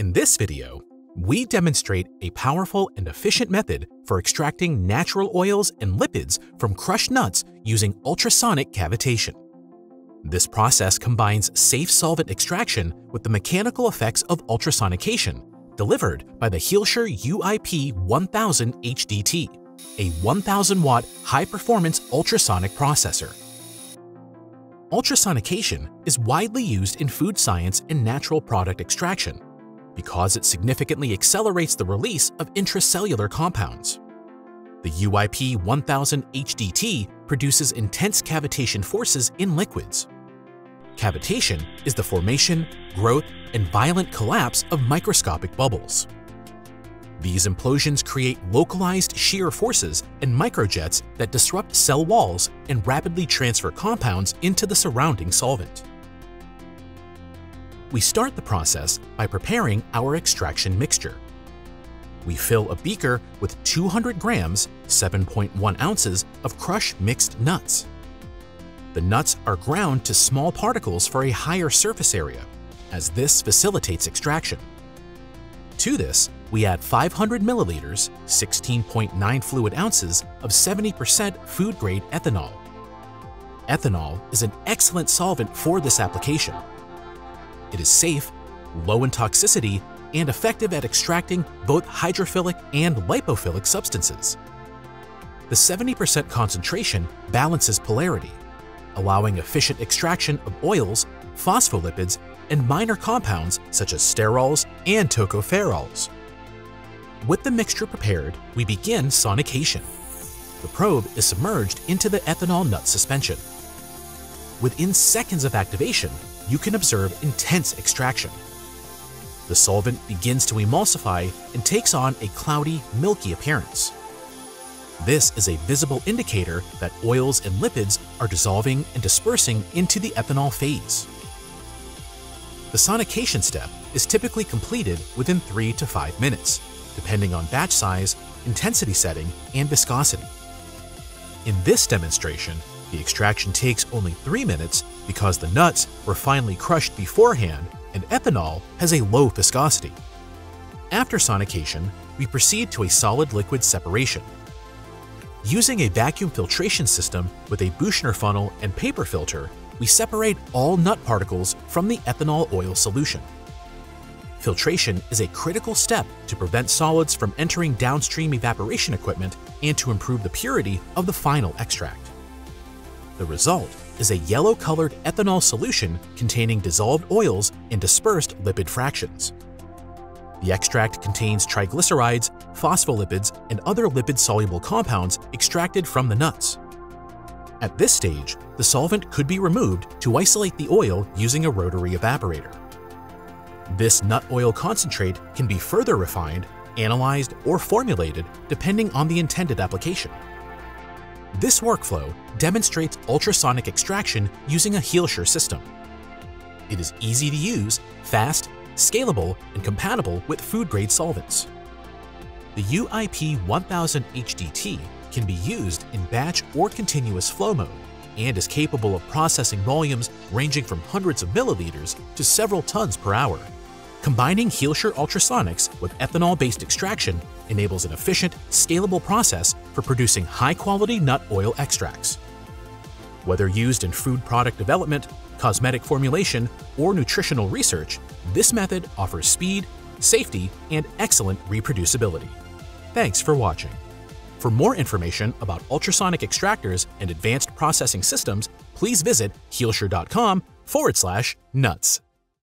In this video, we demonstrate a powerful and efficient method for extracting natural oils and lipids from crushed nuts using ultrasonic cavitation. This process combines safe solvent extraction with the mechanical effects of ultrasonication delivered by the Hielscher UIP1000hdT, a 1000-watt high-performance ultrasonic processor. Ultrasonication is widely used in food science and natural product extraction because it significantly accelerates the release of intracellular compounds. The UIP1000hdT produces intense cavitation forces in liquids. Cavitation is the formation, growth, and violent collapse of microscopic bubbles. These implosions create localized shear forces and microjets that disrupt cell walls and rapidly transfer compounds into the surrounding solvent. We start the process by preparing our extraction mixture. We fill a beaker with 200 grams, 7.1 ounces of crushed mixed nuts. The nuts are ground to small particles for a higher surface area, as this facilitates extraction. To this, we add 500 milliliters, 16.9 fluid ounces of 70% food-grade ethanol. Ethanol is an excellent solvent for this application. It is safe, low in toxicity, and effective at extracting both hydrophilic and lipophilic substances. The 70% concentration balances polarity, allowing efficient extraction of oils, phospholipids, and minor compounds such as sterols and tocopherols. With the mixture prepared, we begin sonication. The probe is submerged into the ethanol nut suspension. Within seconds of activation, you can observe intense extraction. The solvent begins to emulsify and takes on a cloudy, milky appearance. This is a visible indicator that oils and lipids are dissolving and dispersing into the ethanol phase. The sonication step is typically completed within 3 to 5 minutes, depending on batch size, intensity setting, and viscosity. In this demonstration, the extraction takes only 3 minutes because the nuts were finely crushed beforehand and ethanol has a low viscosity. After sonication, we proceed to a solid-liquid separation. Using a vacuum filtration system with a Büchner funnel and paper filter, we separate all nut particles from the ethanol oil solution. Filtration is a critical step to prevent solids from entering downstream evaporation equipment and to improve the purity of the final extract. The result is a yellow-colored ethanol solution containing dissolved oils and dispersed lipid fractions. The extract contains triglycerides, phospholipids, and other lipid-soluble compounds extracted from the nuts. At this stage, the solvent could be removed to isolate the oil using a rotary evaporator. This nut oil concentrate can be further refined, analyzed, or formulated depending on the intended application. This workflow demonstrates ultrasonic extraction using a Hielscher system. It is easy to use, fast, scalable, and compatible with food-grade solvents. The UIP1000hdT can be used in batch or continuous flow mode and is capable of processing volumes ranging from hundreds of milliliters to several tons per hour. Combining Hielscher ultrasonics with ethanol-based extraction enables an efficient, scalable process for producing high-quality nut oil extracts. Whether used in food product development, cosmetic formulation, or nutritional research, this method offers speed, safety, and excellent reproducibility. Thanks for watching. For more information about ultrasonic extractors and advanced processing systems, please visit hielscher.com/nuts.